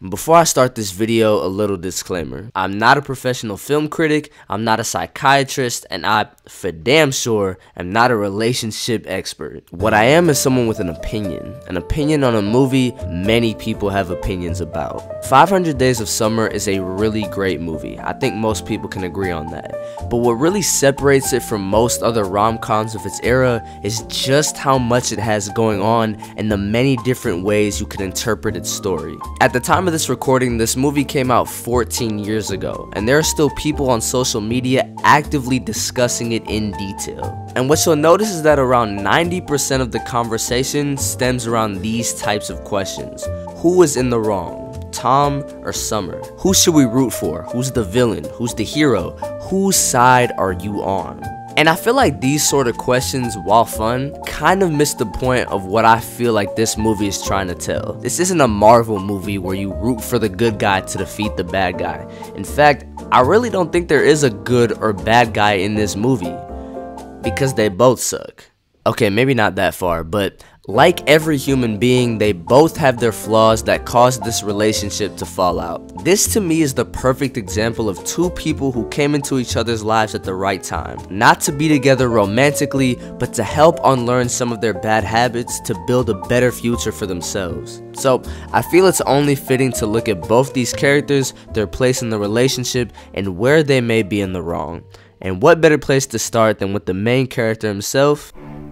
Before I start this video, a little disclaimer. I'm not a professional film critic, I'm not a psychiatrist, and I, for damn sure, am not a relationship expert. What I am is someone with an opinion on a movie many people have opinions about. 500 Days of Summer is a really great movie. I think most people can agree on that. But what really separates it from most other rom-coms of its era is just how much it has going on and the many different ways you can interpret its story. At the time of this recording, this movie came out 14 years ago, and there are still people on social media actively discussing it in detail. And what you'll notice is that around 90% of the conversation stems around these types of questions. Who is in the wrong? Tom or Summer? Who should we root for? Who's the villain? Who's the hero? Whose side are you on? And I feel like these sort of questions, while fun, kind of miss the point of what I feel like this movie is trying to tell. This isn't a Marvel movie where you root for the good guy to defeat the bad guy. In fact, I really don't think there is a good or bad guy in this movie, because they both suck. Okay, maybe not that far, but like every human being, they both have their flaws that cause this relationship to fall out. This to me is the perfect example of two people who came into each other's lives at the right time. Not to be together romantically, but to help unlearn some of their bad habits to build a better future for themselves. So I feel it's only fitting to look at both these characters, their place in the relationship, and where they may be in the wrong. And what better place to start than with the main character himself?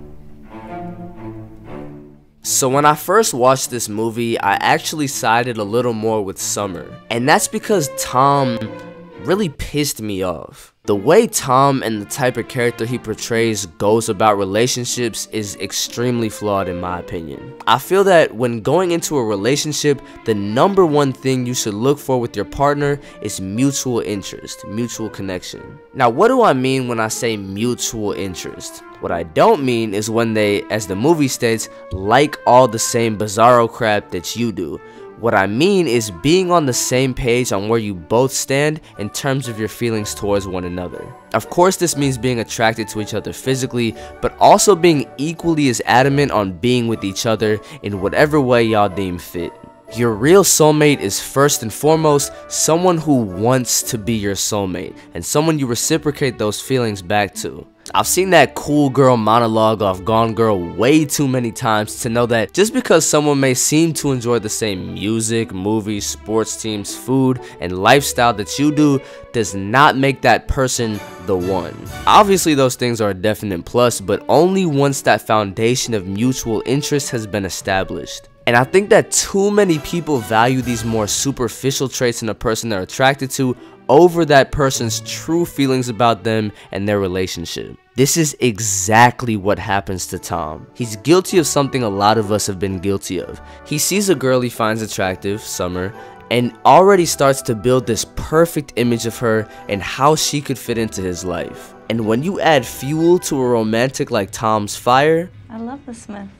So when I first watched this movie, I actually sided a little more with Summer. And that's because Tom really pissed me off. The way Tom and the type of character he portrays goes about relationships is extremely flawed in my opinion. I feel that when going into a relationship, the number one thing you should look for with your partner is mutual interest, mutual connection. Now, what do I mean when I say mutual interest? What I don't mean is when they, as the movie states, like all the same bizarro crap that you do. What I mean is being on the same page on where you both stand in terms of your feelings towards one another. Of course, this means being attracted to each other physically, but also being equally as adamant on being with each other in whatever way y'all deem fit. Your real soulmate is first and foremost someone who wants to be your soulmate and someone you reciprocate those feelings back to. I've seen that cool girl monologue off Gone Girl way too many times to know that just because someone may seem to enjoy the same music, movies, sports teams, food, and lifestyle that you do does not make that person the one. Obviously those things are a definite plus, but only once that foundation of mutual interest has been established. And I think that too many people value these more superficial traits in a person they're attracted to over that person's true feelings about them and their relationship. This is exactly what happens to Tom. He's guilty of something a lot of us have been guilty of. He sees a girl he finds attractive, Summer, and already starts to build this perfect image of her and how she could fit into his life. And when you add fuel to a romantic like Tom's fire... I love the Smiths.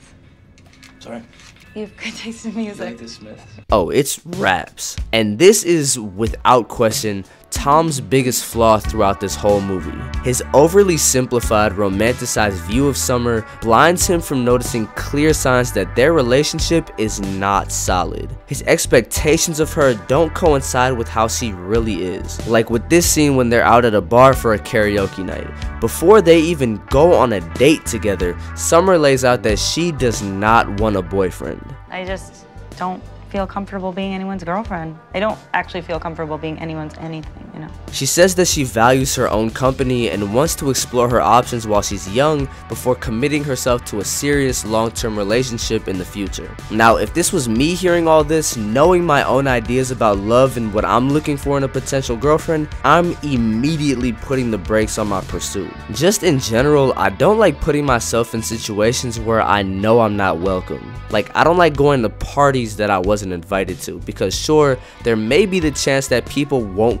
Sorry? You have good taste in music. Like the Smiths. Oh, it's raps. And this is, without question, Tom's biggest flaw throughout this whole movie. His overly simplified, romanticized view of Summer blinds him from noticing clear signs that their relationship is not solid. His expectations of her don't coincide with how she really is. Like with this scene when they're out at a bar for a karaoke night. Before they even go on a date together, Summer lays out that she does not want a boyfriend. I just don't feel comfortable being anyone's girlfriend. I don't actually feel comfortable being anyone's anything, you know. She says that she values her own company and wants to explore her options while she's young before committing herself to a serious long-term relationship in the future. Now, if this was me hearing all this, knowing my own ideas about love and what I'm looking for in a potential girlfriend, I'm immediately putting the brakes on my pursuit. Just in general, I don't like putting myself in situations where I know I'm not welcome. Like, I don't like going to parties that I wasn't invited to, because sure, there may be the chance that people won't question why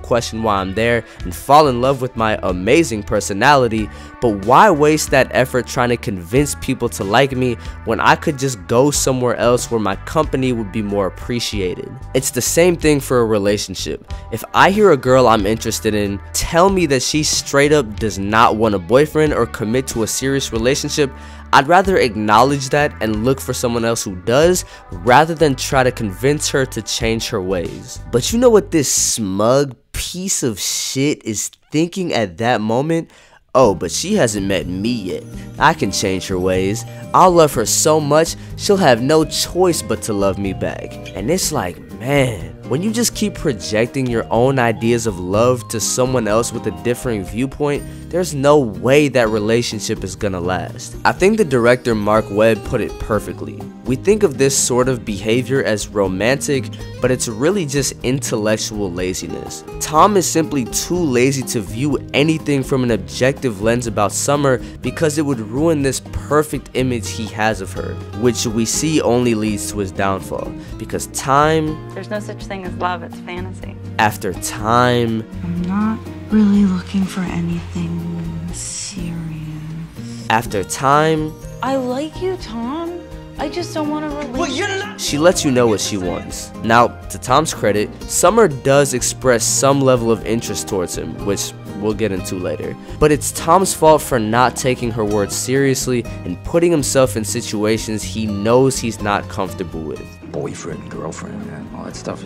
why I'm there and fall in love with my amazing personality, but why waste that effort trying to convince people to like me when I could just go somewhere else where my company would be more appreciated? It's the same thing for a relationship. If I hear a girl I'm interested in tell me that she straight up does not want a boyfriend or commit to a serious relationship, I'd rather acknowledge that and look for someone else who does, rather than try to convince her to change her ways. But you know what this smug piece of shit is thinking at that moment? Oh, but she hasn't met me yet. I can change her ways. I'll love her so much, she'll have no choice but to love me back. And it's like, man, when you just keep projecting your own ideas of love to someone else with a differing viewpoint, there's no way that relationship is gonna last. I think the director Mark Webb put it perfectly. We think of this sort of behavior as romantic, but it's really just intellectual laziness. Tom is simply too lazy to view anything from an objective lens about Summer because it would ruin this perfect image he has of her, which we see only leads to his downfall. Because time, There's no such thing as love, it's fantasy. after time, I'm not really looking for anything serious. after time, I like you, Tom. I just don't want a relationship. she lets you know what she wants. Now, to Tom's credit, Summer does express some level of interest towards him, which we'll get into later. But it's Tom's fault for not taking her words seriously and putting himself in situations he knows he's not comfortable with. Boyfriend, girlfriend, man, all that stuff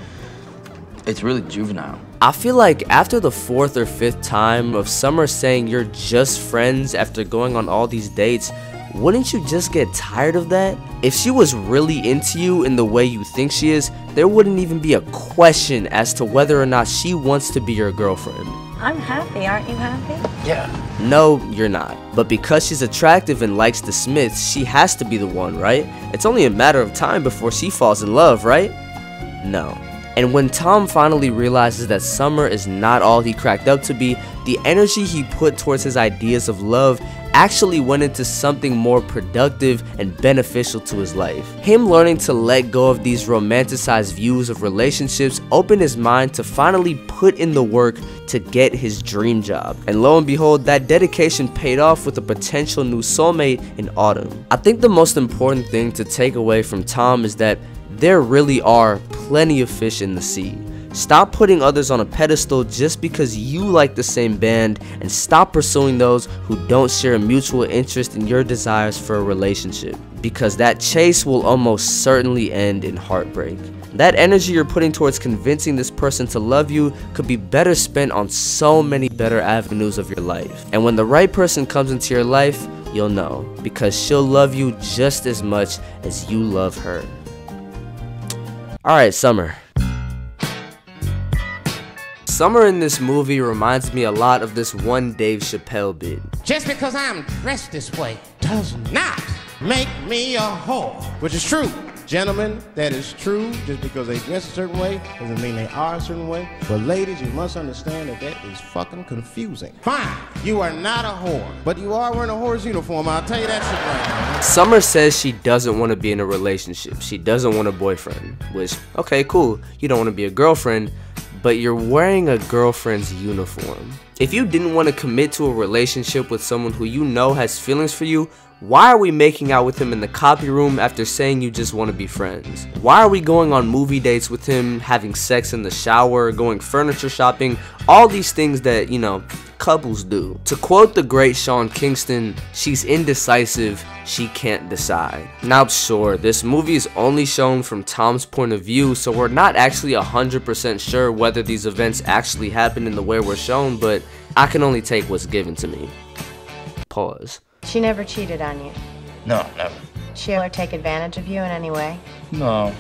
it's really juvenile. I feel like after the 4th or 5th time of Summer saying you're just friends after going on all these dates, wouldn't you just get tired of that? If she was really into you in the way you think she is, there wouldn't even be a question as to whether or not she wants to be your girlfriend. I'm happy, aren't you happy? Yeah. No, you're not. But because she's attractive and likes the Smiths, she has to be the one, right? It's only a matter of time before she falls in love, right? No. And when Tom finally realizes that Summer is not all he cracked up to be, the energy he put towards his ideas of love actually went into something more productive and beneficial to his life. Him learning to let go of these romanticized views of relationships opened his mind to finally put in the work to get his dream job. And lo and behold, that dedication paid off with a potential new soulmate in Autumn. I think the most important thing to take away from Tom is that there really are plenty of fish in the sea. Stop putting others on a pedestal just because you like the same band, and stop pursuing those who don't share a mutual interest in your desires for a relationship, because that chase will almost certainly end in heartbreak. That energy you're putting towards convincing this person to love you could be better spent on so many better avenues of your life. And when the right person comes into your life, you'll know, because she'll love you just as much as you love her. Alright, Summer. Summer in this movie reminds me a lot of this one Dave Chappelle bit. Just because I'm dressed this way does not make me a whore. Which is true. Gentlemen, that is true. Just because they dress a certain way doesn't mean they are a certain way. But ladies, you must understand that that is fucking confusing. Fine, you are not a whore, but you are wearing a whore's uniform. I'll tell you that shit right now. Summer says she doesn't want to be in a relationship. She doesn't want a boyfriend. Which, okay, cool. You don't want to be a girlfriend, but you're wearing a girlfriend's uniform. If you didn't want to commit to a relationship with someone who you know has feelings for you, why are we making out with him in the copy room after saying you just want to be friends? Why are we going on movie dates with him, having sex in the shower, going furniture shopping, all these things that, you know, couples do? To quote the great Sean Kingston, she's indecisive, she can't decide. Now sure, this movie is only shown from Tom's point of view, so we're not actually 100% sure whether these events actually happened in the way we're shown, but I can only take what's given to me. Pause. She never cheated on you. No, never. She ever take advantage of you in any way? No.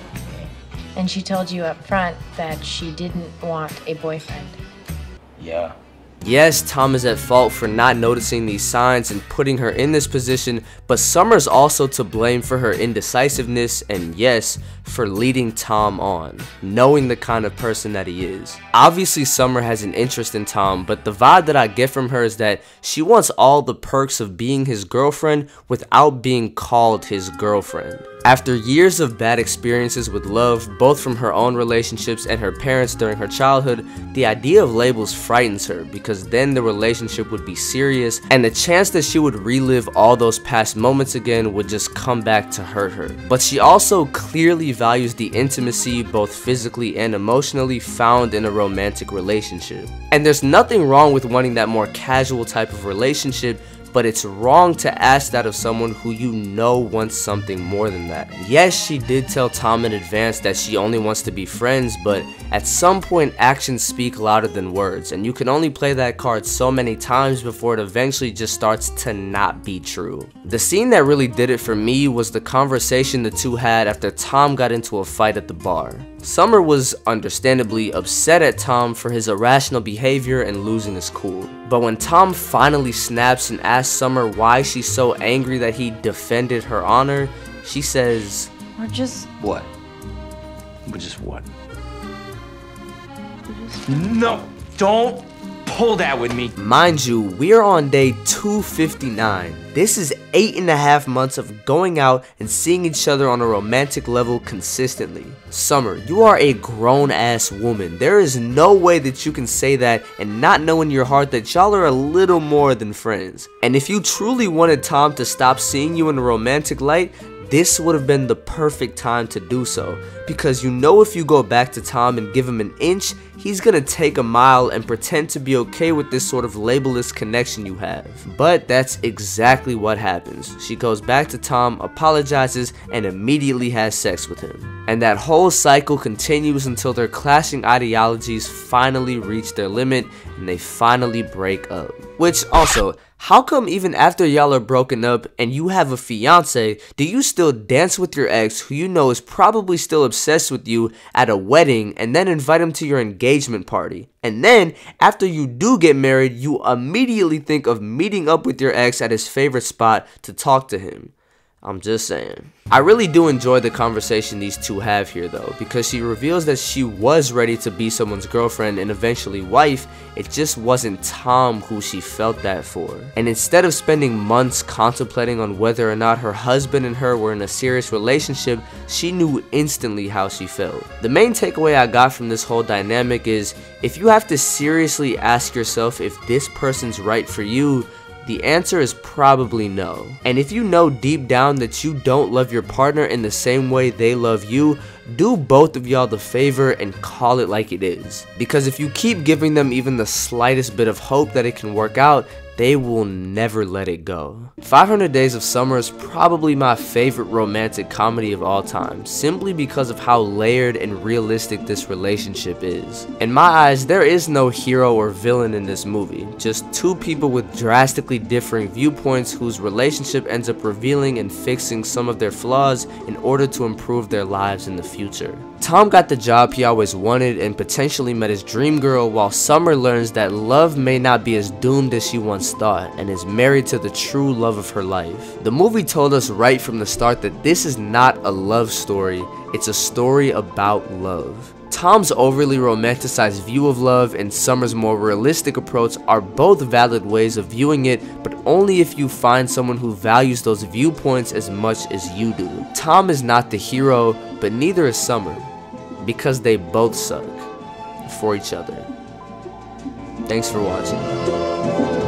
And she told you up front that she didn't want a boyfriend. Yeah. Yes, Tom is at fault for not noticing these signs and putting her in this position, but Summer's also to blame for her indecisiveness and yes, for leading Tom on, knowing the kind of person that he is. Obviously, Summer has an interest in Tom, but the vibe that I get from her is that she wants all the perks of being his girlfriend without being called his girlfriend. After years of bad experiences with love, both from her own relationships and her parents during her childhood, the idea of labels frightens her because then the relationship would be serious and the chance that she would relive all those past moments again would just come back to hurt her. But she also clearly values the intimacy, both physically and emotionally, found in a romantic relationship. And there's nothing wrong with wanting that more casual type of relationship, but it's wrong to ask that of someone who you know wants something more than that. Yes, she did tell Tom in advance that she only wants to be friends, but at some point actions speak louder than words, and you can only play that card so many times before it eventually just starts to not be true. The scene that really did it for me was the conversation the two had after Tom got into a fight at the bar. Summer was understandably upset at Tom for his irrational behavior and losing his cool. But when Tom finally snaps and asks Summer why she's so angry that he defended her honor, she says, We're just... What? Which is what? No, don't pull that with me. Mind you, we are on day 259. This is 8.5 months of going out and seeing each other on a romantic level consistently. Summer, you are a grown-ass woman. There is no way that you can say that and not know in your heart that y'all are a little more than friends. And if you truly wanted Tom to stop seeing you in a romantic light, this would have been the perfect time to do so, because you know if you go back to Tom and give him an inch, he's gonna take a mile and pretend to be okay with this sort of labelless connection you have. But that's exactly what happens. She goes back to Tom, apologizes, and immediately has sex with him. And that whole cycle continues until their clashing ideologies finally reach their limit and they finally break up. Which also, how come even after y'all are broken up and you have a fiance, do you still dance with your ex who you know is probably still obsessed with you at a wedding and then invite him to your engagement party? And then, after you do get married, you immediately think of meeting up with your ex at his favorite spot to talk to him. I'm just saying. I really do enjoy the conversation these two have here though, because she reveals that she was ready to be someone's girlfriend and eventually wife, it just wasn't Tom who she felt that for. And instead of spending months contemplating on whether or not her husband and her were in a serious relationship, she knew instantly how she felt. The main takeaway I got from this whole dynamic is, if you have to seriously ask yourself if this person's right for you, the answer is probably no. And if you know deep down that you don't love your partner in the same way they love you, do both of y'all the favor and call it like it is. Because if you keep giving them even the slightest bit of hope that it can work out, they will never let it go. 500 Days of Summer is probably my favorite romantic comedy of all time, simply because of how layered and realistic this relationship is. In my eyes, there is no hero or villain in this movie, just two people with drastically differing viewpoints whose relationship ends up revealing and fixing some of their flaws in order to improve their lives in the future. Tom got the job he always wanted and potentially met his dream girl, while Summer learns that love may not be as doomed as she once thought and is married to the true love of her life. The movie told us right from the start that this is not a love story, it's a story about love. Tom's overly romanticized view of love and Summer's more realistic approach are both valid ways of viewing it, but only if you find someone who values those viewpoints as much as you do. Tom is not the hero, but neither is Summer, because they both suck for each other. Thanks for watching.